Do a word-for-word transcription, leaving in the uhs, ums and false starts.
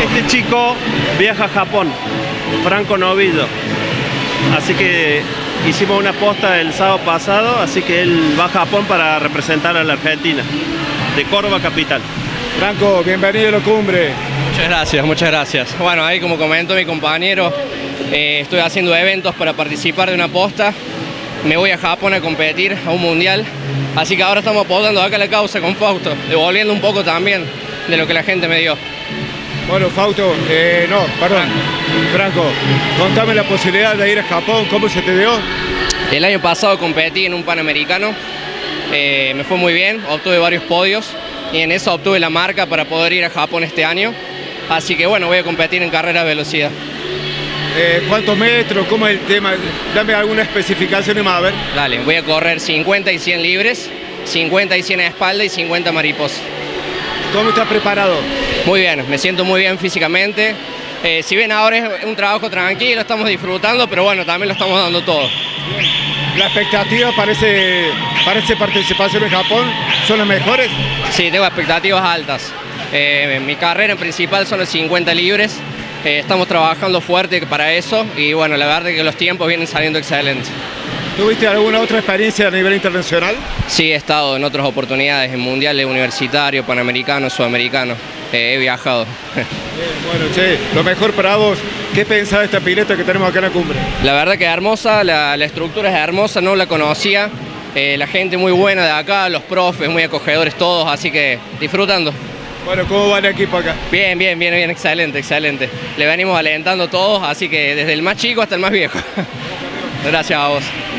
Este chico viaja a Japón, Franco Novillo. Así que hicimos una posta el sábado pasado, así que él va a Japón para representar a la Argentina, de Córdoba capital. Franco, bienvenido a la cumbre. Muchas gracias, muchas gracias. Bueno, ahí como comentó mi compañero, eh, estoy haciendo eventos para participar de una posta. Me voy a Japón a competir a un mundial, así que ahora estamos apoyando acá la causa con Fausto, devolviendo un poco también de lo que la gente me dio. Bueno, Fausto, eh, no, perdón, Franco, contame la posibilidad de ir a Japón, ¿cómo se te dio? El año pasado competí en un Panamericano, eh, me fue muy bien, obtuve varios podios y en eso obtuve la marca para poder ir a Japón este año, así que bueno, voy a competir en carrera de velocidad. Eh, ¿Cuántos metros? ¿Cómo es el tema? Dame alguna especificación más, a ver. Dale, voy a correr cincuenta y cien libres, cincuenta y cien a espalda y cincuenta mariposa. ¿Cómo estás preparado? Muy bien, me siento muy bien físicamente. Eh, si bien ahora es un trabajo tranquilo, estamos disfrutando, pero bueno, también lo estamos dando todo. ¿La expectativa parece, parece participación en Japón son las mejores? Sí, tengo expectativas altas. Eh, mi carrera en principal son los cincuenta libres. Eh, estamos trabajando fuerte para eso y bueno, la verdad es que los tiempos vienen saliendo excelentes. ¿Tuviste alguna otra experiencia a nivel internacional? Sí, he estado en otras oportunidades, en mundiales universitarios, panamericanos, sudamericanos. Eh, he viajado. Bien, bueno, che, lo mejor para vos, ¿qué pensás de esta pileta que tenemos acá en la cumbre? La verdad que es hermosa, la, la estructura es hermosa, no la conocía. Eh, la gente muy buena de acá, los profes muy acogedores todos, así que disfrutando. Bueno, ¿cómo va el equipo acá? Bien, bien, bien, bien, excelente, excelente. Le venimos alentando todos, así que desde el más chico hasta el más viejo. Gracias a vos.